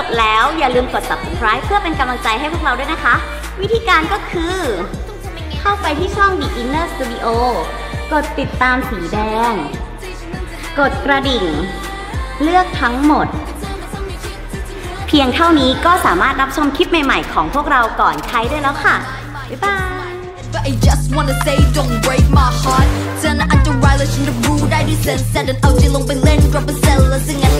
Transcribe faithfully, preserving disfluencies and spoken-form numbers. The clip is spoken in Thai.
บแล้วอย่าลืมกด ซับสไครบ์ เพื่อเป็นกำลังใจให้พวกเราด้วยนะคะวิธีการก็คือเข้าไปที่ช่อง The Inner Studio กดติดตามสีแดงกดกระดิ่งเลือกทั้งหมดเพียงเท่านี้ก็สามารถรับชมคลิปใหม่ๆของพวกเราก่อนใครได้แล้วค่ะบ๊ายบาย But I just wanna say don't break my heart เธอน่ะอันตรายและฉันรับรู้ได้ด้วยเซนส์แต่ดันเอาใจลงไปเล่น drop a cell และซึ่ง